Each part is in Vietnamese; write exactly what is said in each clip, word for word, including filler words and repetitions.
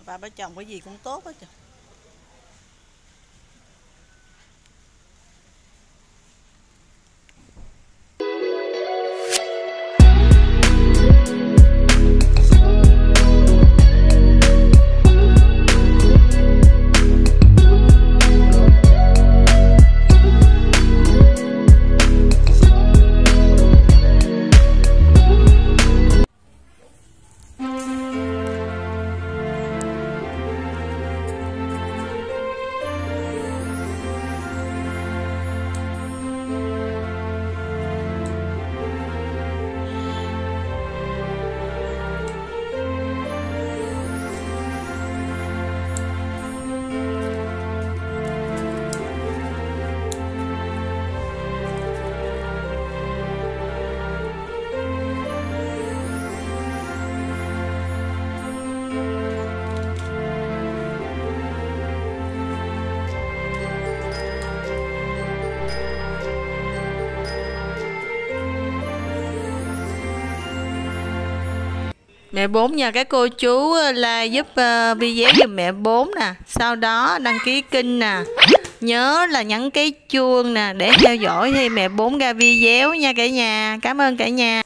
Ba bà chồng cái gì cũng tốt hết trời. Mẹ Bốn nhờ các cô chú là giúp uh, video giùm mẹ Bốn nè, sau đó đăng ký kênh nè, nhớ là nhấn cái chuông nè để theo dõi khi mẹ Bốn ra video nha cả nhà. Cảm ơn cả nhà.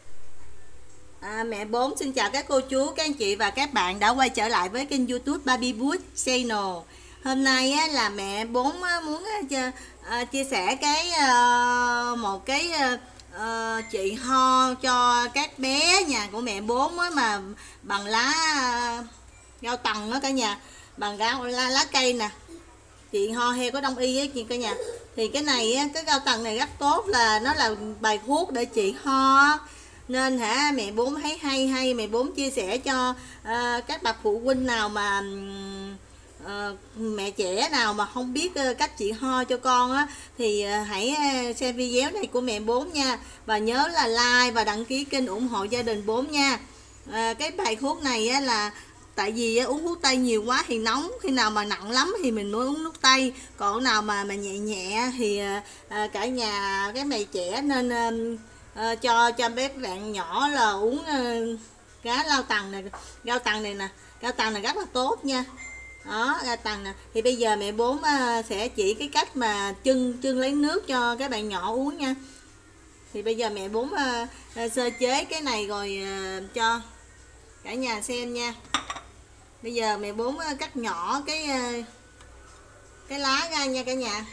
À, mẹ Bốn xin chào các cô chú, các anh chị và các bạn đã quay trở lại với kênh YouTube Baby Boost Channel. Hôm nay á, là mẹ Bốn á, muốn á, uh, chia sẻ cái uh, một cái uh, Uh, chị ho cho các bé nhà của mẹ Bốn á, mà bằng lá uh, rau tầng đó cả nhà, bằng rau lá, lá cây nè. Chị ho heo có đông y á chị cả nhà. Thì cái này á, cái rau tầng này rất tốt, là nó là bài thuốc để trị ho, nên hả mẹ Bốn thấy hay hay mẹ Bốn chia sẻ cho uh, các bậc phụ huynh nào mà um, Uh, mẹ trẻ nào mà không biết uh, cách trị ho cho con á, thì uh, hãy uh, xem video này của mẹ Bốn nha, và nhớ là like và đăng ký kênh ủng hộ gia đình Bốn nha. Uh, cái bài thuốc này á, là tại vì uh, uống thuốc tây nhiều quá thì nóng, khi nào mà nặng lắm thì mình mới uống thuốc tây, còn nào mà mà nhẹ nhẹ thì uh, uh, cả nhà cái mẹ trẻ nên uh, uh, cho cho bé bạn nhỏ là uống uh, cá lao tầng này, rau tầng này nè, rau tầng này rất là tốt nha. Đó, ra tầng nè. Thì bây giờ mẹ Bốn uh, sẽ chỉ cái cách mà chưng chưng lấy nước cho các bạn nhỏ uống nha. Thì bây giờ mẹ Bốn uh, uh, sơ chế cái này rồi uh, cho cả nhà xem nha. Bây giờ mẹ Bốn uh, cắt nhỏ cái uh, cái lá ra nha cả nhà.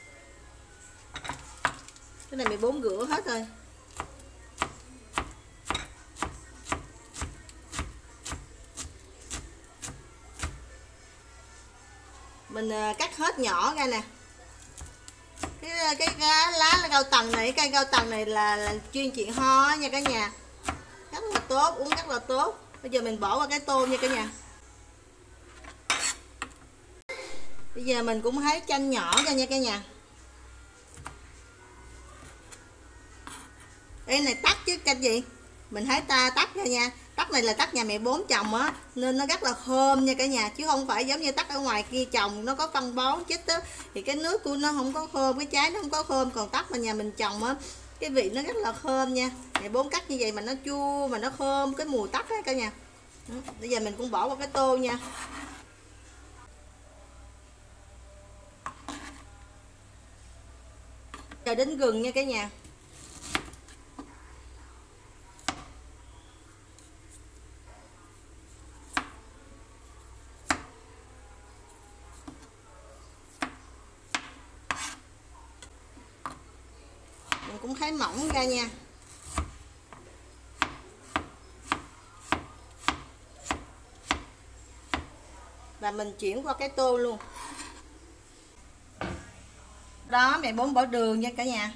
Cái này mẹ Bốn rửa hết rồi. Mình cắt hết nhỏ ra nè. Cái cái lá lá rau tầng này, cây rau tầng này là, là chuyên trị ho nha cả nhà. Rất là tốt, uống rất là tốt. Bây giờ mình bỏ vào cái tô nha cả nhà. Bây giờ mình cũng hái chanh nhỏ ra nha cả nhà. Cái này tắt chứ chanh gì? Mình hái ta tắt ra nha. Tắc này là tắc nhà mẹ Bốn trồng á, nên nó rất là thơm nha cả nhà, chứ không phải giống như tắc ở ngoài kia trồng nó có phân bón chích á, thì cái nước của nó không có thơm, cái trái nó không có thơm. Còn tắc mà nhà mình trồng á, cái vị nó rất là thơm nha. Mẹ Bốn cắt như vậy mà nó chua mà nó thơm, cái mùi tắc á cả nhà. Bây giờ mình cũng bỏ vào cái tô nha. Giờ đến gừng nha cả nhà. Cũng thấy mỏng ra nha. Và mình chuyển qua cái tô luôn. Đó, mẹ Bốn bỏ đường nha cả nhà.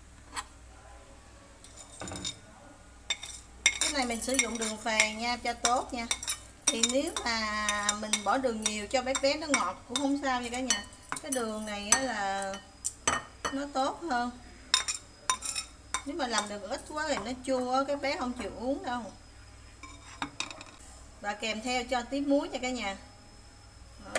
Cái này mình sử dụng đường phèn nha, cho tốt nha. Thì nếu mà mình bỏ đường nhiều cho bé bé nó ngọt cũng không sao nha cả nhà. Cái đường này là nó tốt hơn. Nếu mà làm được ít quá thì nó chua, cái bé không chịu uống đâu. Và kèm theo cho tí muối cho cả nhà. Đó.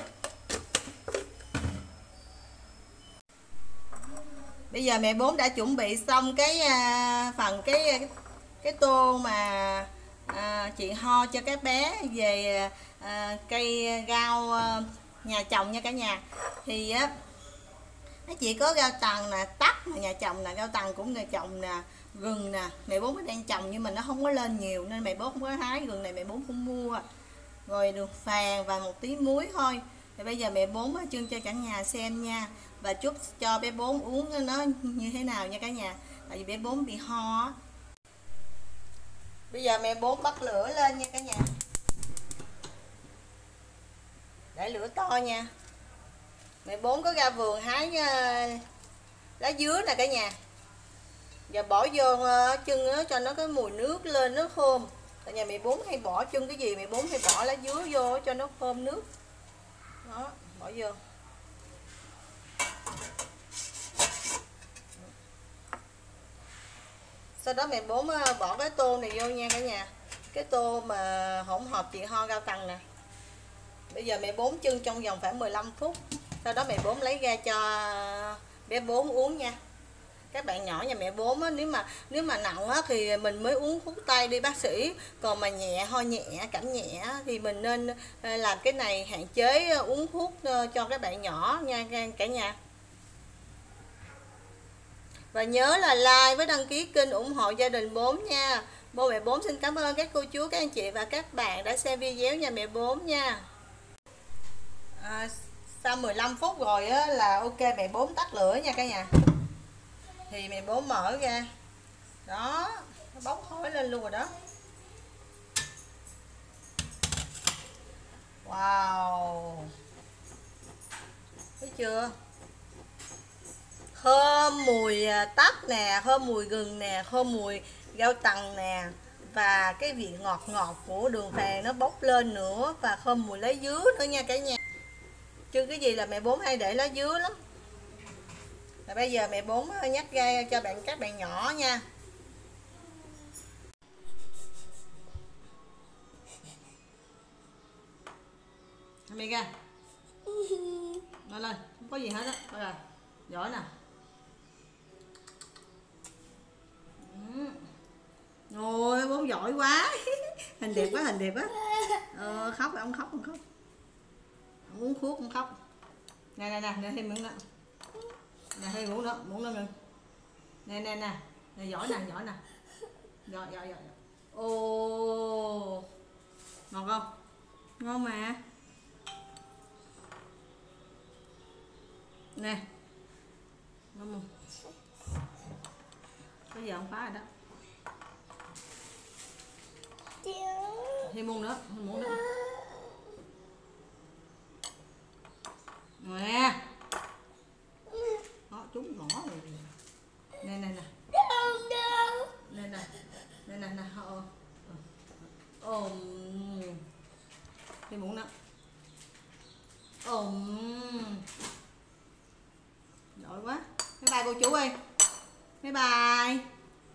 Bây giờ mẹ Bốn đã chuẩn bị xong cái phần cái cái tô mà à, chị ho cho các bé về à, cây rau à, nhà trồng nha cả nhà. Thì á chị có rau tầng nè, tắc mà nhà trồng nè, rau tầng cũng nhà trồng nè, gừng nè, mẹ bốn đang trồng nhưng mà nó không có lên nhiều nên mẹ bốn không có hái gừng này, mẹ bốn không mua. Rồi đường phèn và một tí muối thôi. Thì bây giờ mẹ bốn trưng cho cả nhà xem nha, và chúc cho bé bốn uống nó như thế nào nha cả nhà, tại vì bé bốn bị ho. Bây giờ mẹ bốn bắt lửa lên nha cả nhà, để lửa to nha. Mẹ bốn có ra vườn hái uh, lá dứa nè cả nhà, và bỏ vô uh, chân nó cho nó có mùi nước lên, nó thơm. Tại nhà mẹ bốn hay bỏ chân cái gì mẹ bốn hay bỏ lá dứa vô cho nó thơm nước. Đó, bỏ vô. Sau đó mẹ bốn bỏ cái tô này vô nha cả nhà, cái tô mà hỗn hợp chị ho rau tầng nè. Bây giờ mẹ bốn chưng trong vòng khoảng mười lăm phút. Sau đó mẹ bốn lấy ra cho bé bốn uống nha. Các bạn nhỏ nhà mẹ bốn á, nếu mà nếu mà nặng á, thì mình mới uống thuốc tây đi bác sĩ. Còn mà nhẹ, ho nhẹ, cảm nhẹ thì mình nên làm cái này, hạn chế uống thuốc cho các bạn nhỏ nha cả nhà. Và nhớ là like với đăng ký kênh ủng hộ gia đình bốn nha. Bố mẹ bốn xin cảm ơn các cô chú, các anh chị và các bạn đã xem video nhà mẹ bốn nha. À, sau mười lăm phút rồi á, là ok mẹ bốn tắt lửa nha cả nhà. Thì mẹ bốn mở ra. Đó, nó bốc khói lên luôn rồi đó. Wow. Thấy chưa? Thơm mùi tắc nè, thơm mùi gừng nè, thơm mùi rau tầng nè, và cái vị ngọt ngọt của đường phèn nó bốc lên nữa, và thơm mùi lá dứa nữa nha cả nhà. Chứ cái gì là mẹ bốn hay để lá dứa lắm. Và bây giờ mẹ bốn nhắc ra cho bạn các bạn nhỏ nha. Mày ra. Nói lên, không có gì hết á. Thôi rồi. Giỏi nè. Ôi bốn giỏi quá. Hình đẹp quá, hình đẹp quá. Ờ, khóc ông khóc ông khóc. Ông uống thuốc ông khóc. Nè nè nè, nè thêm miếng nữa. Nè thêm muỗng nữa, muỗng nữa mình. Nè nè nè, nè giỏi nè, giỏi nè. Giỏi giỏi giỏi. Ồ. Ngon không? Ngon mà. Nè. Ngon không? Bây giờ không phá rồi đó. Thêm muỗng nữa, thêm muỗng nữa. Nè. Đó, trúng ngõ rồi. Nè nè nè. Nè nè. Nè nè nè. Ồ. Thêm muỗng nữa. Ồ. Giỏi quá. Bye bye cô chú ơi. Bye bye.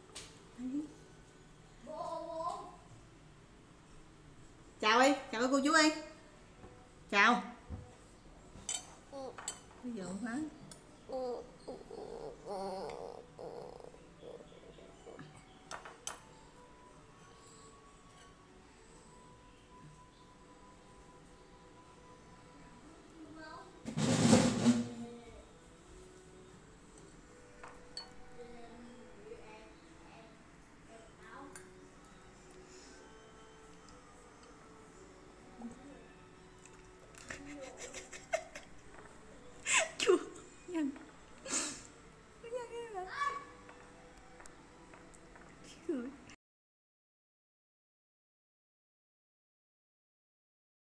Chào đi, chào cô chú đi. Chào. Bây giờ quá.